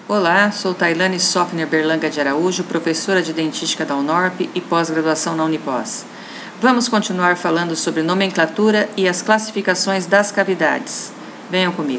Olá, sou Tailane Sofner Berlanga de Araújo, professora de Dentística da UNORP e pós-graduação na Unipós. Vamos continuar falando sobre nomenclatura e as classificações das cavidades. Venham comigo.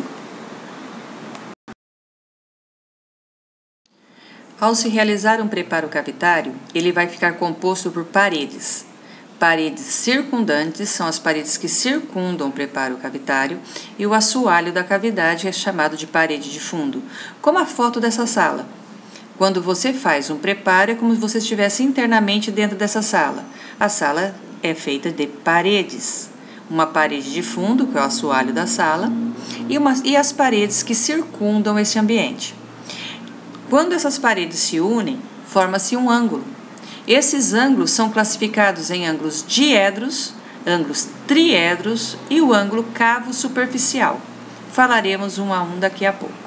Ao se realizar um preparo cavitário, ele vai ficar composto por paredes. Paredes circundantes são as paredes que circundam o preparo cavitário e o assoalho da cavidade é chamado de parede de fundo, como a foto dessa sala. Quando você faz um preparo, é como se você estivesse internamente dentro dessa sala. A sala é feita de paredes. Uma parede de fundo, que é o assoalho da sala, e as paredes que circundam esse ambiente. Quando essas paredes se unem, forma-se um ângulo. Esses ângulos são classificados em ângulos diedros, ângulos triedros e o ângulo cavo superficial. Falaremos um a um daqui a pouco.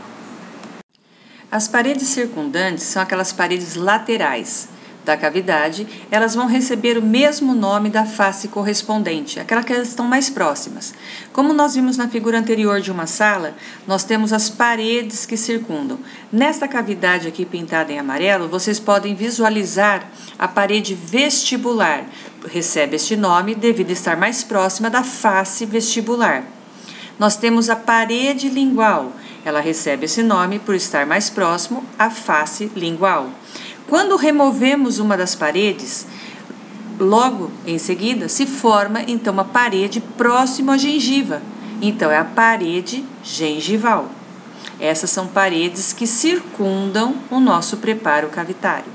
As paredes circundantes são aquelas paredes laterais da cavidade, elas vão receber o mesmo nome da face correspondente, aquelas que estão mais próximas. Como nós vimos na figura anterior de uma sala, nós temos as paredes que circundam. Nesta cavidade aqui pintada em amarelo, vocês podem visualizar a parede vestibular. Recebe este nome devido a estar mais próxima da face vestibular. Nós temos a parede lingual. Ela recebe esse nome por estar mais próximo à face lingual. Quando removemos uma das paredes, logo em seguida se forma então uma parede próxima à gengiva. Então é a parede gengival. Essas são paredes que circundam o nosso preparo cavitário.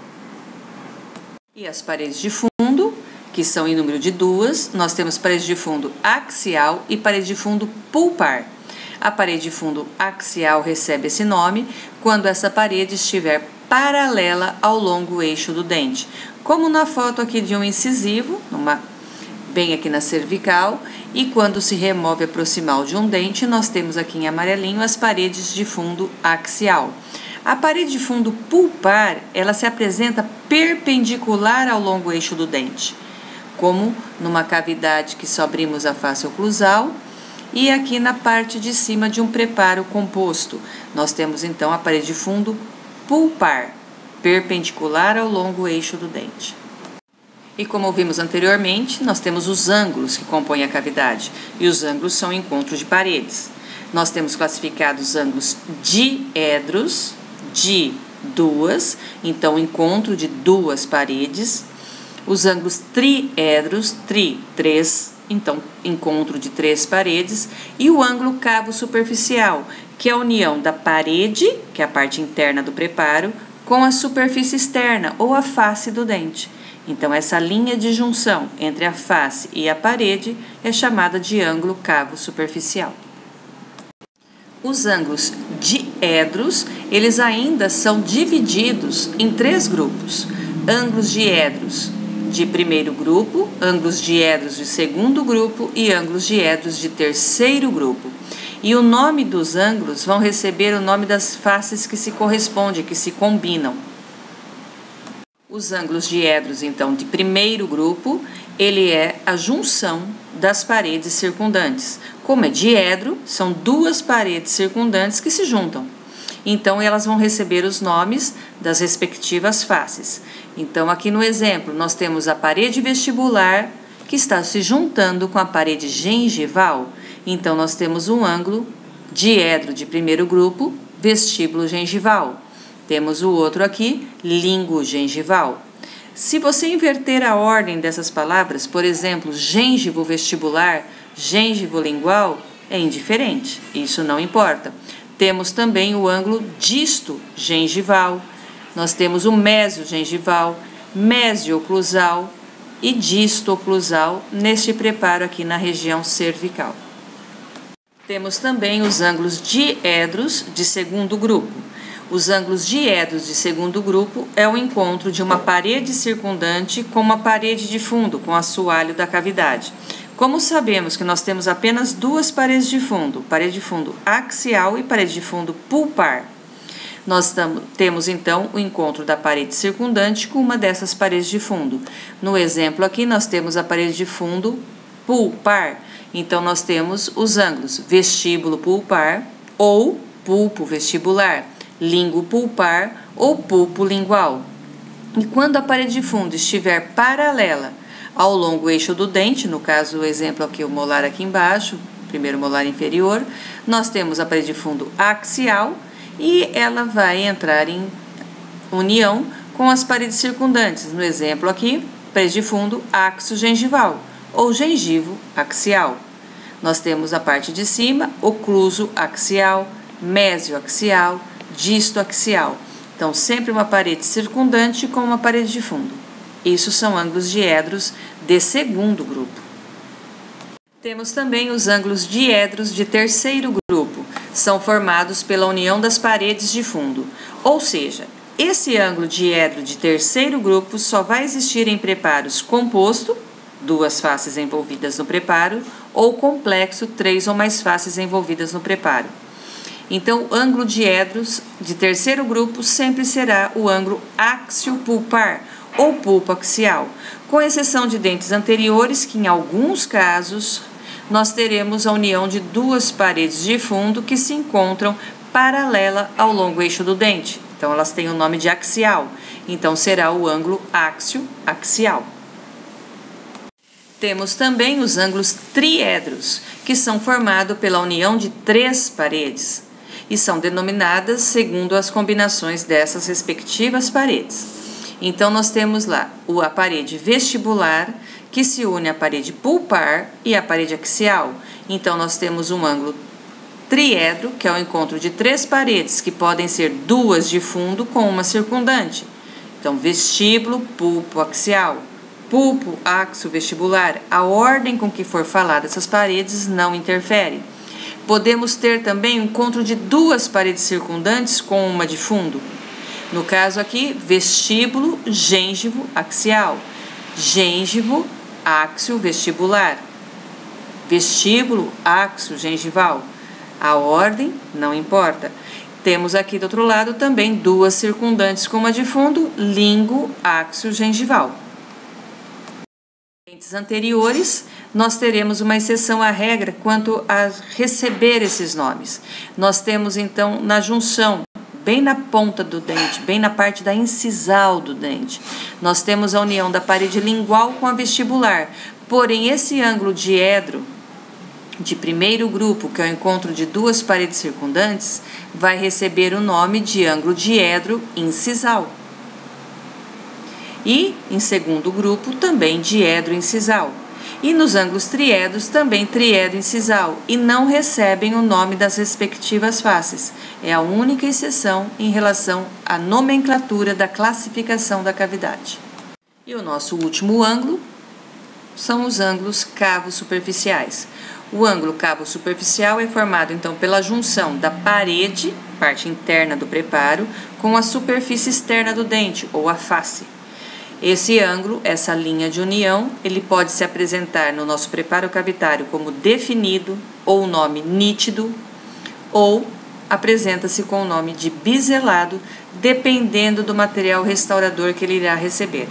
E as paredes de fundo, que são em número de duas, nós temos parede de fundo axial e parede de fundo pulpar. A parede de fundo axial recebe esse nome quando essa parede estiver paralela ao longo eixo do dente, como na foto aqui de um incisivo, bem aqui na cervical, e quando se remove a proximal de um dente, nós temos aqui em amarelinho as paredes de fundo axial. A parede de fundo pulpar, ela se apresenta perpendicular ao longo eixo do dente, como numa cavidade que só abrimos a face oclusal, e aqui na parte de cima de um preparo composto. Nós temos então a parede de fundo pulpar, perpendicular ao longo eixo do dente. E como vimos anteriormente, nós temos os ângulos que compõem a cavidade, e os ângulos são encontros de paredes. Nós temos classificados ângulos diedros, de duas, então encontro de duas paredes. Os ângulos triedros, três, então encontro de três paredes. E o ângulo cavo superficial, que é a união da parede, que é a parte interna do preparo, com a superfície externa ou a face do dente. Então, essa linha de junção entre a face e a parede é chamada de ângulo cavo superficial. Os ângulos diedros, eles ainda são divididos em três grupos. Ângulos diedros de primeiro grupo, ângulos diedros de segundo grupo e ângulos diedros de terceiro grupo. E o nome dos ângulos vão receber o nome das faces que se correspondem, que se combinam. Os ângulos diedros, então, de primeiro grupo, ele é a junção das paredes circundantes. Como é diedro, são duas paredes circundantes que se juntam. Então, elas vão receber os nomes das respectivas faces. Então, aqui no exemplo, nós temos a parede vestibular, que está se juntando com a parede gengival. Então, nós temos um ângulo diedro de primeiro grupo, vestíbulo gengival. Temos o outro aqui, língua gengival. Se você inverter a ordem dessas palavras, por exemplo, gengivo vestibular, gengivo lingual, é indiferente, isso não importa. Temos também o ângulo disto gengival, nós temos o mésio gengival, mésio oclusal e disto oclusal neste preparo aqui na região cervical. Temos também os ângulos diedros de segundo grupo. Os ângulos diedros de segundo grupo é o encontro de uma parede circundante com uma parede de fundo, com o assoalho da cavidade. Como sabemos que nós temos apenas duas paredes de fundo axial e parede de fundo pulpar, nós temos então o encontro da parede circundante com uma dessas paredes de fundo. No exemplo aqui, nós temos a parede de fundo pulpar. Então, nós temos os ângulos vestíbulo pulpar ou pulpo vestibular, língua pulpar ou pulpo lingual. E quando a parede de fundo estiver paralela ao longo eixo do dente, no caso o exemplo aqui, o molar aqui embaixo, primeiro molar inferior, nós temos a parede de fundo axial e ela vai entrar em união com as paredes circundantes. No exemplo aqui, parede de fundo axo-gengival ou gengivo axial. Nós temos a parte de cima, ocluso axial, mésio axial, disto axial. Então, sempre uma parede circundante com uma parede de fundo. Isso são ângulos diedros de segundo grupo. Temos também os ângulos diedros de terceiro grupo. São formados pela união das paredes de fundo. Ou seja, esse ângulo diedro de terceiro grupo só vai existir em preparos composto, duas faces envolvidas no preparo, ou complexo, três ou mais faces envolvidas no preparo. Então, o ângulo diedros de terceiro grupo sempre será o ângulo axio-pulpar ou pulpo axial, com exceção de dentes anteriores, que em alguns casos nós teremos a união de duas paredes de fundo que se encontram paralela ao longo eixo do dente. Então, elas têm o nome de axial. Então, será o ângulo axio-axial. Temos também os ângulos triedros, que são formados pela união de três paredes e são denominadas segundo as combinações dessas respectivas paredes. Então, nós temos lá a parede vestibular, que se une à parede pulpar e à parede axial. Então, nós temos um ângulo triedro, que é o encontro de três paredes, que podem ser duas de fundo com uma circundante. Então, vestíbulo, pulpo, axial. Pulpo, axo, vestibular. A ordem com que for falada essas paredes não interfere. Podemos ter também o encontro de duas paredes circundantes com uma de fundo. No caso aqui, vestíbulo, gêngivo, axial. Gêngivo, axio, vestibular. Vestíbulo, axio, gengival. A ordem não importa. Temos aqui do outro lado também duas circundantes com uma de fundo, língua, axio, gengival. Dentes anteriores, nós teremos uma exceção à regra quanto a receber esses nomes. Nós temos então na junção, bem na ponta do dente, bem na parte da incisal do dente, nós temos a união da parede lingual com a vestibular. Porém, esse ângulo diedro de primeiro grupo, que é o encontro de duas paredes circundantes, vai receber o nome de ângulo diedro incisal. E, em segundo grupo, também diedro incisal. E nos ângulos triedros, também triedro incisal, e não recebem o nome das respectivas faces. É a única exceção em relação à nomenclatura da classificação da cavidade. E o nosso último ângulo são os ângulos cavos superficiais. O ângulo cavo superficial é formado, então, pela junção da parede, parte interna do preparo, com a superfície externa do dente, ou a face. Esse ângulo, essa linha de união, ele pode se apresentar no nosso preparo cavitário como definido, ou nome nítido, ou apresenta-se com o nome de biselado, dependendo do material restaurador que ele irá receber.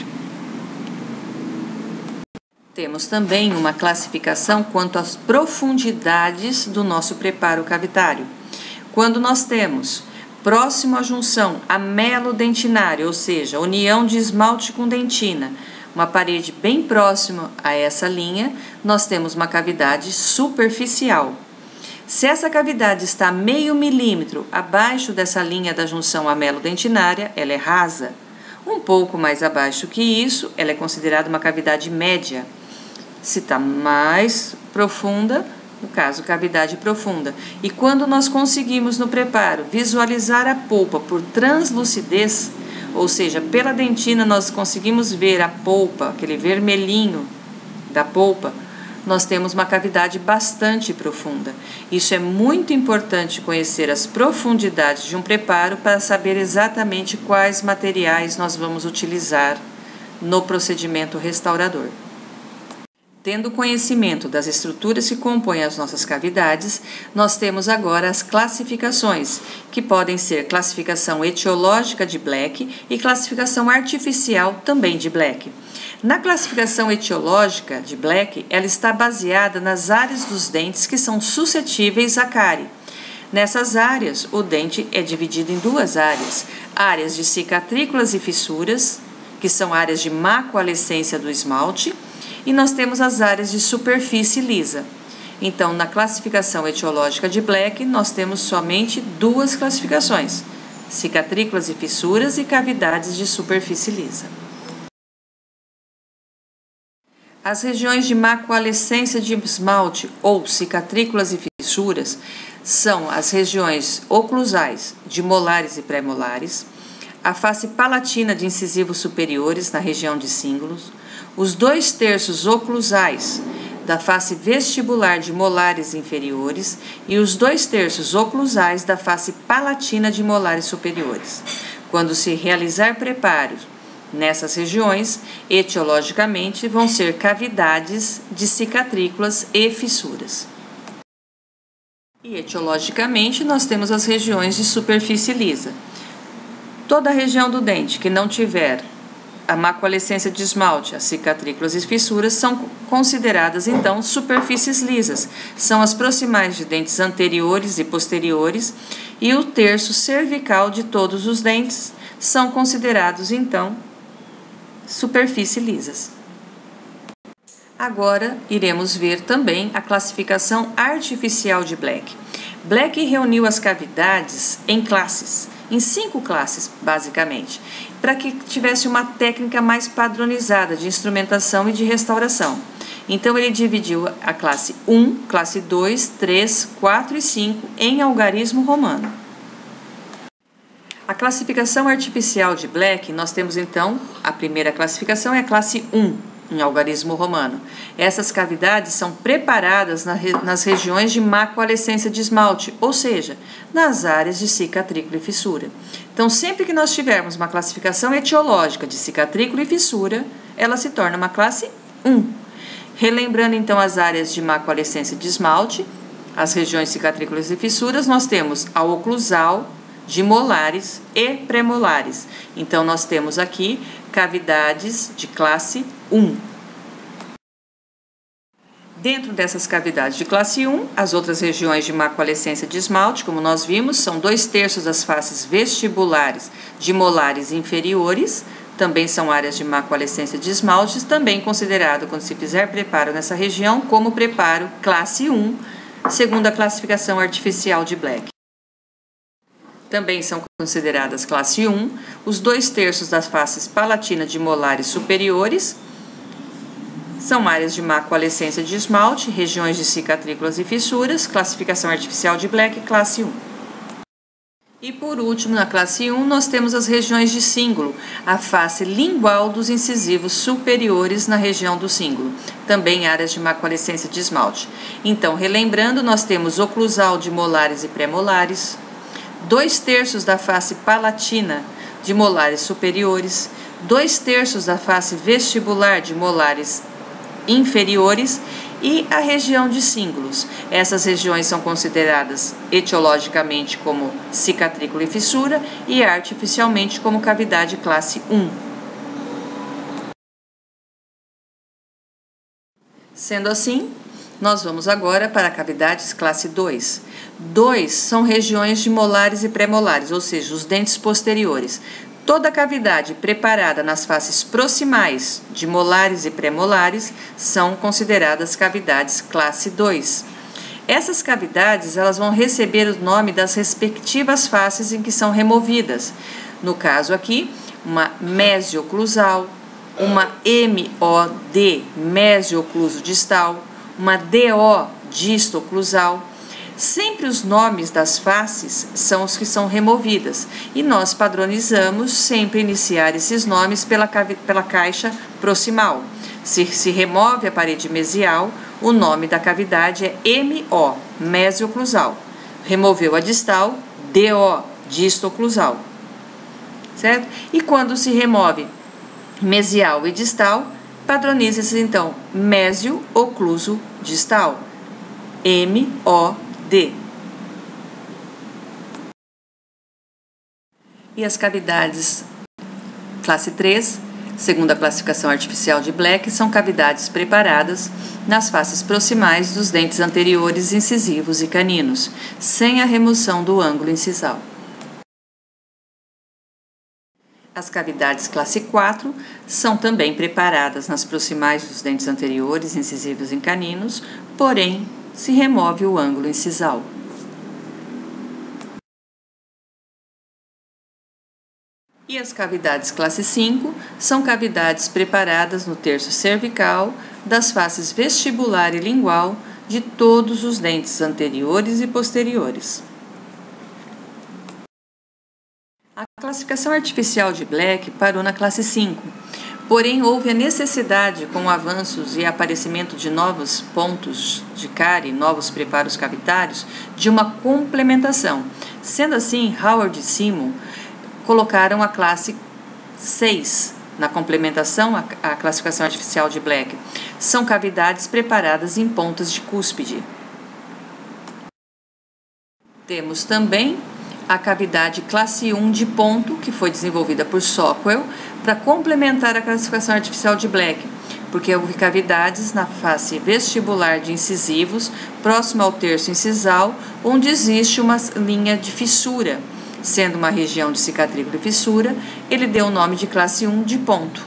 Temos também uma classificação quanto às profundidades do nosso preparo cavitário. Quando nós temos próximo à junção amelo-dentinária, ou seja, união de esmalte com dentina, uma parede bem próxima a essa linha, nós temos uma cavidade superficial. Se essa cavidade está meio milímetro abaixo dessa linha da junção amelo-dentinária, ela é rasa. Um pouco mais abaixo que isso, ela é considerada uma cavidade média. Se está mais profunda, no caso, cavidade profunda. E quando nós conseguimos no preparo visualizar a polpa por translucidez, ou seja, pela dentina nós conseguimos ver a polpa, aquele vermelhinho da polpa, nós temos uma cavidade bastante profunda. Isso é muito importante conhecer as profundidades de um preparo para saber exatamente quais materiais nós vamos utilizar no procedimento restaurador. Tendo conhecimento das estruturas que compõem as nossas cavidades, nós temos agora as classificações, que podem ser classificação etiológica de Black e classificação artificial também de Black. Na classificação etiológica de Black, ela está baseada nas áreas dos dentes que são suscetíveis à cárie. Nessas áreas, o dente é dividido em duas áreas: áreas de cicatrículas e fissuras, que são áreas de má coalescência do esmalte, e nós temos as áreas de superfície lisa. Então, na classificação etiológica de Black, nós temos somente duas classificações: cicatrículas e fissuras e cavidades de superfície lisa. As regiões de má coalescência de esmalte ou cicatrículas e fissuras são as regiões oclusais de molares e pré-molares, a face palatina de incisivos superiores na região de cíngulos, os 2/3 oclusais da face vestibular de molares inferiores e os 2/3 oclusais da face palatina de molares superiores. Quando se realizar preparos nessas regiões, etiologicamente, vão ser cavidades de cicatrículas e fissuras. E etiologicamente, nós temos as regiões de superfície lisa. Toda a região do dente que não tiver a má coalescência de esmalte, as cicatrículas e fissuras são consideradas, então, superfícies lisas. São as proximais de dentes anteriores e posteriores e o terço cervical de todos os dentes são considerados, então, superfície lisas. Agora, iremos ver também a classificação artificial de Black. Black reuniu as cavidades em classes, em 5 classes, basicamente, para que tivesse uma técnica mais padronizada de instrumentação e de restauração. Então, ele dividiu a classe 1, classe 2, 3, 4 e 5 em algarismo romano. A classificação artificial de Black, nós temos então, a primeira classificação é a classe 1, em algarismo romano. Essas cavidades são preparadas nas regiões de má coalescência de esmalte, ou seja, nas áreas de cicatrícula e fissura. Então, sempre que nós tivermos uma classificação etiológica de cicatrícula e fissura, ela se torna uma classe 1. Relembrando então as áreas de má coalescência de esmalte, as regiões cicatrículas e fissuras, nós temos a oclusal, de molares e premolares. Então, nós temos aqui cavidades de classe 1. Dentro dessas cavidades de classe 1, as outras regiões de má coalescência de esmalte, como nós vimos, são 2/3 das faces vestibulares de molares inferiores, também são áreas de má coalescência de esmalte, também considerado, quando se fizer preparo nessa região, como preparo classe 1, segundo a classificação artificial de Black. Também são consideradas classe 1 os 2/3 das faces palatina de molares superiores, são áreas de má coalescência de esmalte, regiões de cicatrículas e fissuras, classificação artificial de Black, classe 1. E por último, na classe 1, nós temos as regiões de cíngulo, a face lingual dos incisivos superiores na região do cíngulo, também áreas de má coalescência de esmalte. Então, relembrando, nós temos oclusal de molares e pré-molares, 2/3 da face palatina de molares superiores, 2/3 da face vestibular de molares inferiores e a região de cíngulos. Essas regiões são consideradas etiologicamente como cicatrícula e fissura e artificialmente como cavidade classe 1. Sendo assim, nós vamos agora para cavidades classe 2. 2 são regiões de molares e pré-molares, ou seja, os dentes posteriores. Toda cavidade preparada nas faces proximais de molares e pré-molares são consideradas cavidades classe 2. Essas cavidades elas vão receber o nome das respectivas faces em que são removidas. No caso aqui, uma mesioclusal, uma MOD, mesiocluso distal, uma DO, distoclusal. Sempre os nomes das faces são os que são removidas e nós padronizamos sempre iniciar esses nomes pela caixa proximal. Se remove a parede mesial, o nome da cavidade é MO, mesioclusal. Removeu a distal, DO, distoclusal. Certo? E quando se remove mesial e distal, padroniza-se então mesio-ocluso distal, MOD. E as cavidades classe 3, Segundo a classificação artificial de Black, são cavidades preparadas nas faces proximais dos dentes anteriores incisivos e caninos, sem a remoção do ângulo incisal. As cavidades classe 4 são também preparadas nas proximais dos dentes anteriores incisivos e caninos, porém se remove o ângulo incisal. E as cavidades classe 5 são cavidades preparadas no terço cervical, das faces vestibular e lingual de todos os dentes anteriores e posteriores. A classificação artificial de Black parou na classe 5, porém houve a necessidade, com avanços e aparecimento de novos pontos de cárie, novos preparos cavitários, de uma complementação. Sendo assim, Howard e Simon colocaram a classe 6 na complementação à classificação artificial de Black. São cavidades preparadas em pontas de cúspide. Temos também a cavidade classe 1 de ponto, que foi desenvolvida por Sockwell para complementar a classificação artificial de Black, porque houve cavidades na face vestibular de incisivos, próximo ao terço incisal, onde existe uma linha de fissura. Sendo uma região de cicatrícula e fissura, ele deu o nome de classe 1 de ponto.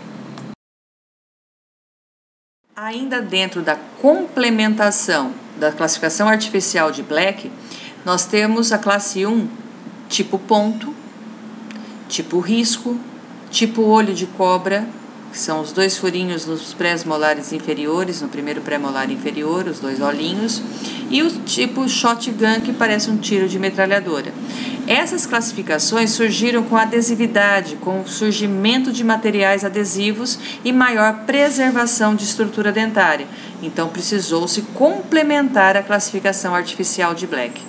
Ainda dentro da complementação da classificação artificial de Black, nós temos a classe 1 tipo ponto, tipo risco, tipo olho de cobra, que são os dois furinhos nos pré-molares inferiores, no primeiro pré-molar inferior, os dois olhinhos, e o tipo shotgun, que parece um tiro de metralhadora. Essas classificações surgiram com adesividade, com o surgimento de materiais adesivos e maior preservação de estrutura dentária. Então, precisou-se complementar a classificação artificial de Black.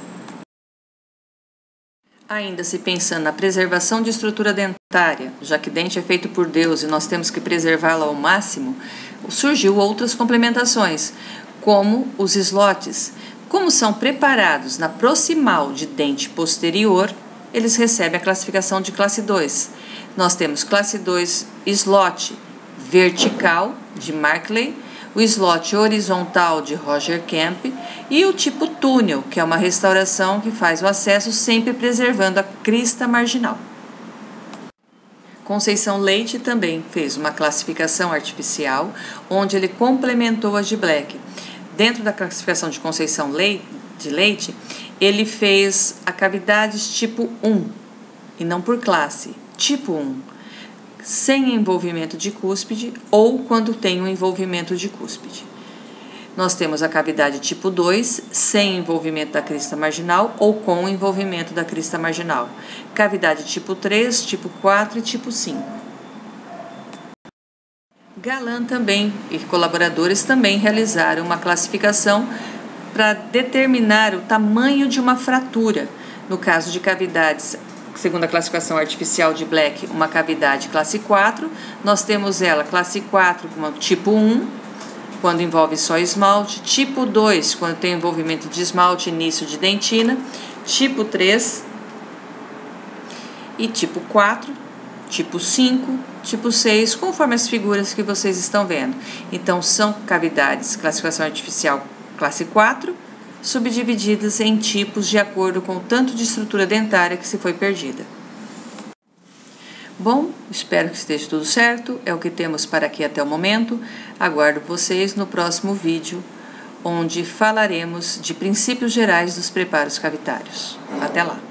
Ainda se pensando na preservação de estrutura dentária, já que dente é feito por Deus e nós temos que preservá-la ao máximo, surgiu outras complementações, como os slots. Como são preparados na proximal de dente posterior, eles recebem a classificação de classe 2. Nós temos classe 2 slot vertical, de Markley, o slot horizontal de Roger Kemp e o tipo túnel, que é uma restauração que faz o acesso sempre preservando a crista marginal. Conceição Leite também fez uma classificação artificial, onde ele complementou a de Black. Dentro da classificação de Conceição de Leite, ele fez a cavidades tipo 1, e não por classe, tipo 1, sem envolvimento de cúspide ou quando tem um envolvimento de cúspide. Nós temos a cavidade tipo 2, sem envolvimento da crista marginal ou com envolvimento da crista marginal. Cavidade tipo 3, tipo 4 e tipo 5. Galan também e colaboradores também realizaram uma classificação para determinar o tamanho de uma fratura. No caso de cavidades, segundo a classificação artificial de Black, uma cavidade classe 4, nós temos ela classe 4 como tipo 1, quando envolve só esmalte, tipo 2, quando tem envolvimento de esmalte e início de dentina, tipo 3 e tipo 4, tipo 5, tipo 6, conforme as figuras que vocês estão vendo. Então, são cavidades, classificação artificial classe 4, subdivididas em tipos de acordo com o tanto de estrutura dentária que se foi perdida. Bom, espero que esteja tudo certo, é o que temos para aqui até o momento. Aguardo vocês no próximo vídeo, onde falaremos de princípios gerais dos preparos cavitários. Até lá!